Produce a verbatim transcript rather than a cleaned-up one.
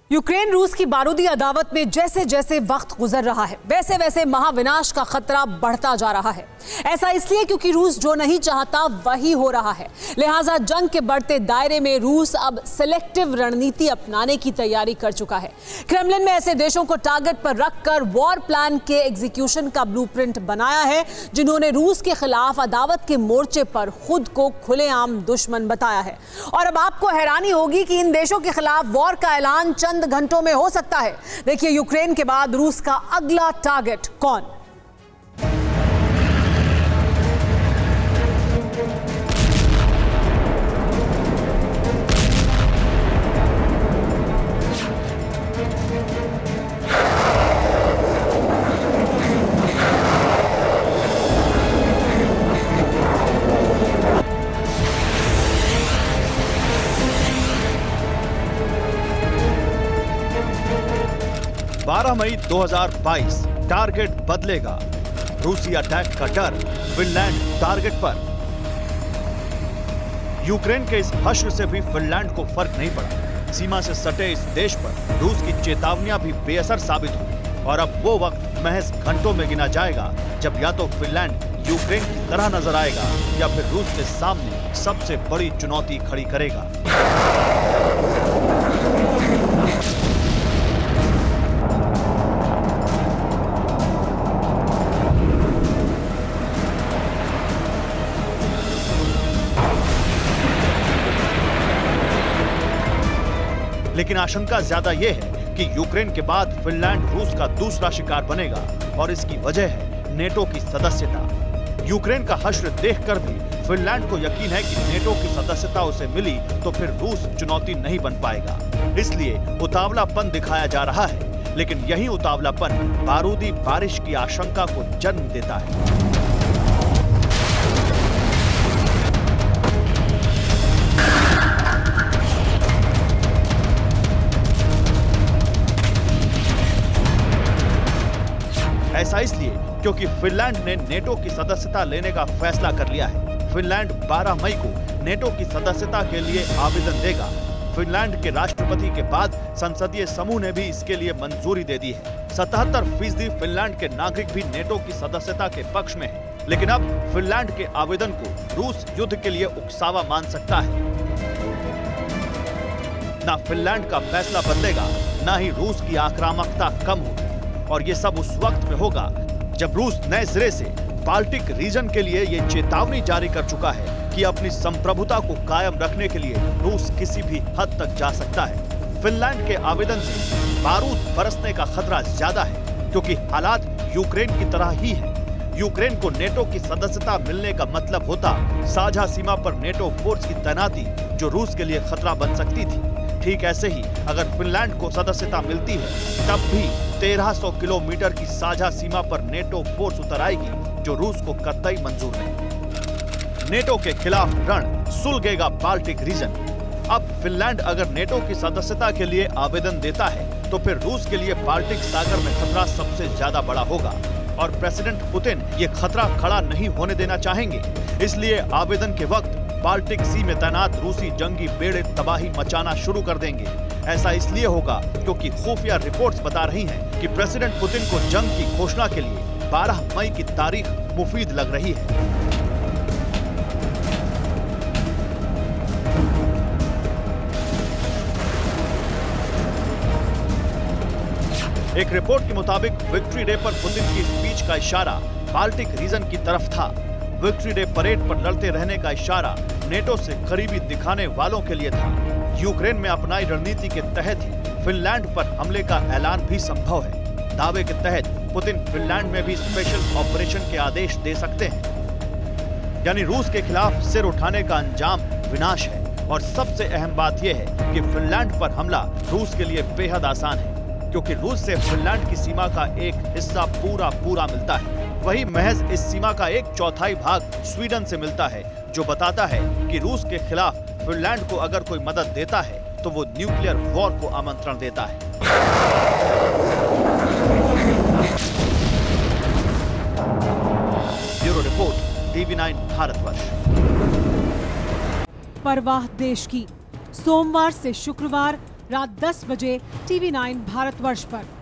Ukraine रूस की बारूदी अदावत में जैसे जैसे वक्त गुजर रहा है वैसे वैसे महाविनाश का खतरा बढ़ता जा रहा है। ऐसा इसलिए क्योंकि रूस जो नहीं चाहता वही हो रहा है। लिहाजा जंग के बढ़ते दायरे में रूस अब सिलेक्टिव रणनीति अपनाने की तैयारी कर चुका है। क्रेमलिन में ऐसे देशों को टारगेट पर रखकर वॉर प्लान के एग्जीक्यूशन का ब्लूप्रिंट बनाया है जिन्होंने रूस के खिलाफ अदावत के मोर्चे पर खुद को खुलेआम दुश्मन बताया है। और अब आपको हैरानी होगी कि इन देशों के खिलाफ वॉर का ऐलान चंद घंटों में हो सकता है। देखिए यूक्रेन के बाद रूस का अगला टारगेट कौन? बारह मई दो हज़ार बाईस टारगेट बदलेगा। रूसी अटैक का डर फिनलैंड टारगेट पर। यूक्रेन के इस हश्र से भी फिनलैंड को फर्क नहीं पड़ा। सीमा से सटे इस देश पर रूस की चेतावनियां भी बेअसर साबित हुई और अब वो वक्त महज घंटों में गिना जाएगा जब या तो फिनलैंड यूक्रेन की तरह नजर आएगा या फिर रूस के सामने सबसे बड़ी चुनौती खड़ी करेगा। लेकिन आशंका ज्यादा यह है कि यूक्रेन के बाद फिनलैंड रूस का दूसरा शिकार बनेगा और इसकी वजह है नेटो की सदस्यता। यूक्रेन का हश्र देखकर भी फिनलैंड को यकीन है कि नेटो की सदस्यता उसे मिली तो फिर रूस चुनौती नहीं बन पाएगा। इसलिए उतावलापन दिखाया जा रहा है, लेकिन यही उतावलापन बारूदी बारिश की आशंका को जन्म देता है। ऐसा इसलिए क्योंकि फिनलैंड ने नेटो की सदस्यता लेने का फैसला कर लिया है। फिनलैंड बारह मई को नेटो की सदस्यता के लिए आवेदन देगा। फिनलैंड के राष्ट्रपति के बाद संसदीय समूह ने भी इसके लिए मंजूरी दे दी है। सतहत्तर फीसदी फिनलैंड के नागरिक भी नेटो की सदस्यता के पक्ष में हैं। लेकिन अब फिनलैंड के आवेदन को रूस युद्ध के लिए उकसावा मान सकता है। ना फिनलैंड का फैसला बदलेगा, ना ही रूस की आक्रामकता कम होगी। और ये सब उस वक्त में होगा जब रूस नए सिरे से बाल्टिक रीजन के लिए ये चेतावनी जारी कर चुका है कि अपनी संप्रभुता को कायम रखने के लिए रूस किसी भी हद तक जा सकता है। फिनलैंड के आवेदन से बारूद बरसने का खतरा ज्यादा है क्योंकि हालात यूक्रेन की तरह ही है। यूक्रेन को नेटो की सदस्यता मिलने का मतलब होता साझा सीमा पर नेटो फोर्स की तैनाती जो रूस के लिए खतरा बन सकती थी। ठीक ऐसे ही अगर फिनलैंड को सदस्यता मिलती है तब भी तेरह सौ किलोमीटर की साझा सीमा पर नेटो फोर्स उतर आएगी जो रूस को कतई मंजूर नहीं। नेटो के खिलाफ रण सुलगेगा बाल्टिक रीजन। अब फिनलैंड अगर नेटो की सदस्यता के लिए आवेदन देता है तो फिर रूस के लिए बाल्टिक सागर में खतरा सबसे ज्यादा बड़ा होगा और प्रेसिडेंट पुतिन ये खतरा खड़ा नहीं होने देना चाहेंगे। इसलिए आवेदन के वक्त बाल्टिक सी में तैनात रूसी जंगी बेड़े तबाही मचाना शुरू कर देंगे। ऐसा इसलिए होगा क्योंकि खुफिया रिपोर्ट्स बता रही हैं कि प्रेसिडेंट पुतिन को जंग की घोषणा के लिए बारह मई की तारीख मुफीद लग रही है। एक रिपोर्ट के मुताबिक विक्ट्री डे पर पुतिन की स्पीच का इशारा बाल्टिक रीजन की तरफ था। विक्ट्री डे परेड पर लड़ते रहने का इशारा नेटो से करीबी दिखाने वालों के लिए था। यूक्रेन में अपनाई रणनीति के तहत ही फिनलैंड पर हमले का ऐलान भी संभव है। दावे के तहत पुतिन फिनलैंड में भी स्पेशल ऑपरेशन के आदेश दे सकते हैं। यानी रूस के खिलाफ सिर उठाने का अंजाम विनाश है। और सबसे अहम बात यह है कि फिनलैंड पर हमला रूस के लिए बेहद आसान है क्योंकि रूस से फिनलैंड की सीमा का एक हिस्सा पूरा पूरा मिलता है। वही महज इस सीमा का एक चौथाई भाग स्वीडन से मिलता है जो बताता है कि रूस के खिलाफ फिनलैंड को अगर कोई मदद देता है तो वो न्यूक्लियर वॉर को आमंत्रण देता है। Bureau report TV nine Bharatvarsh. परवाह देश की सोमवार से शुक्रवार रात दस बजे टीवी नाइन भारतवर्ष पर।